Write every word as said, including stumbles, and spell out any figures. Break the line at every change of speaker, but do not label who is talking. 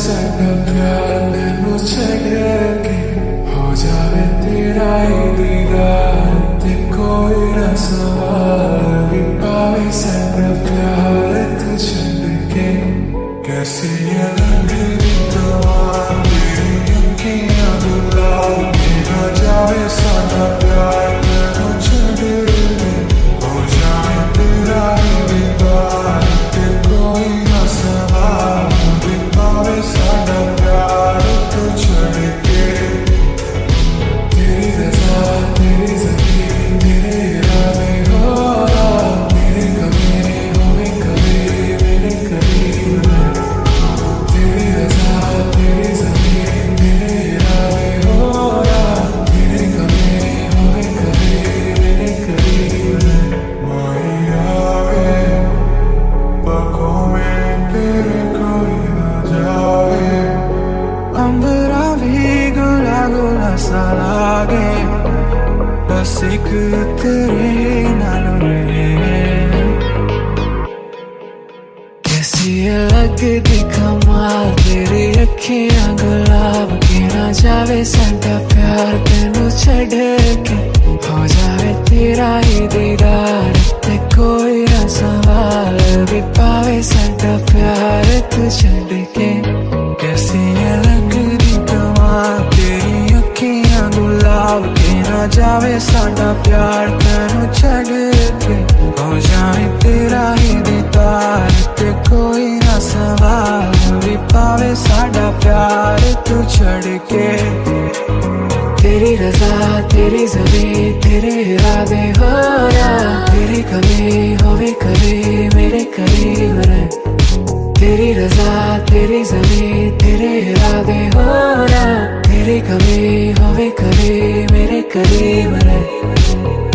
साडा प्यार मैनू छड़ के हो जावे तेरा ही दीदार ते कोई ना सवाल भी पावे साडा प्यार तू छड़ के। कैसी ये लगदी तवार तेरी अखियां गुलाब मेरा जावे साडा प्यार मैनू छड़ के हो जावे तेरा ही दीदार ते कोई ना सवाल भी पावे साडा प्यार तू छड़ के। तेरी रज़ा तेरी ज़मीन तेरे इरादे हो तेरे कभी होवे कभी मेरे करीब है। तेरी रज़ा तेरी ज़मीन तेरे इरादे हो तेरे कभी होवे कभी मेरे करीब है। माही आवे पखों में तेरे कोई ना जावे अंबरा भी गुला गुला सा लागे बस एक तेरे नाल रहे। कैसी लगदी कमाल तेरी अखियां गुलाब के ना जावे साडा प्यार तेनू छड़ के हो जावे तेरा ही दीदार ते कोई ना सवाल भी पावे साडा प्यार तू छड़ के। कैसी लगदी कमाल तेरी अखियां गुलाब के ना जावे साडा प्यार तेनू छड़ के हो जावे तेरा ही दीदार ते कोई ना सवाल भी पावे साडा प्यार तू छड़ के। तेरी रज़ा तेरी ज़मीन तेरे इरादे हो तेरे कभी होवे कभी मेरे करीब रहे। तेरी रज़ा तेरी ज़मीन तेरे इरादे हो तेरे कभी होवे कभी मेरे करीब रहे।